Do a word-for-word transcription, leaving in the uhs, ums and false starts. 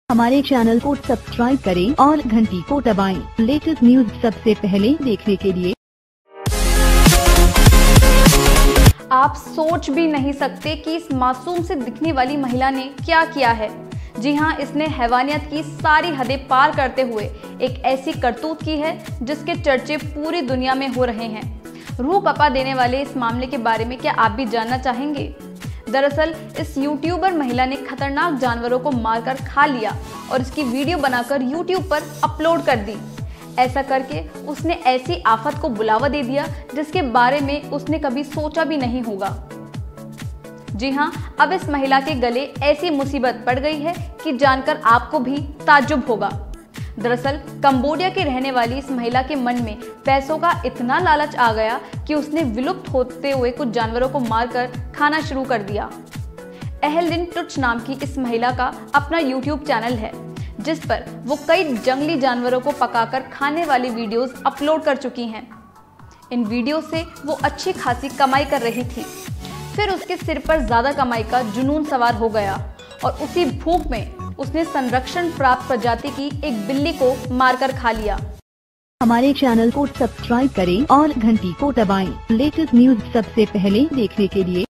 हमारे चैनल को सब्सक्राइब करें और घंटी को दबाएं। लेटेस्ट न्यूज सबसे पहले देखने के लिए। आप सोच भी नहीं सकते कि इस मासूम से दिखने वाली महिला ने क्या किया है। जी हाँ, इसने हैवानियत की सारी हदें पार करते हुए एक ऐसी करतूत की है जिसके चर्चे पूरी दुनिया में हो रहे हैं। रूह पपा देने वाले इस मामले के बारे में क्या आप भी जानना चाहेंगे? दरअसल इस यूट्यूबर महिला ने खतरनाक जानवरों को मारकर खा लिया और इसकी वीडियो बनाकर यूट्यूब पर अपलोड कर दी। ऐसा करके उसने ऐसी आफत को बुलावा दे दिया जिसके बारे में उसने कभी सोचा भी नहीं होगा। जी हाँ, अब इस महिला के गले ऐसी मुसीबत पड़ गई है कि जानकर आपको भी ताज्जुब होगा। दरअसल कंबोडिया की रहने वाली इस महिला के मन में पैसों का इतना लालच आ गया कि उसने विलुप्त होते हुए कुछ जानवरों को मारकर खाना शुरू कर दिया। अहलदिन टुच नाम की इस महिला का अपना यूट्यूब चैनल है जिस पर वो कई जंगली जानवरों को पकाकर खाने वाली वीडियोस अपलोड कर चुकी हैं। इन वीडियो से वो अच्छी खासी कमाई कर रही थी। फिर उसके सिर पर ज्यादा कमाई का जुनून सवार हो गया और उसी भूख में उसने संरक्षण प्राप्त प्रजाति की एक बिल्ली को मारकर खा लिया। हमारे चैनल को सब्सक्राइब करें और घंटी को दबाएं। लेटेस्ट न्यूज सबसे पहले देखने के लिए।